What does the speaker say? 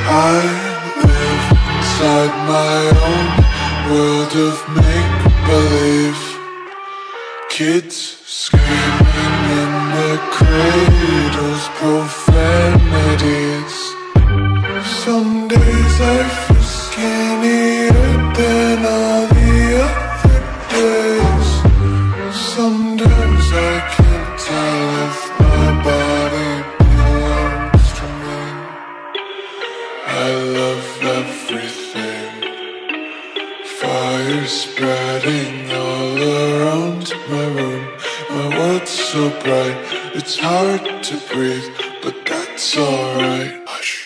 I live inside my own world of make-believe. Kids screaming in the cradles, profanities. Some days I feel skinnier than all the other days. Sometimes I can't tell if my body belongs to me. I love everything. Fire spreading all around my room. My world's so bright, it's hard to breathe, but that's alright. Hush.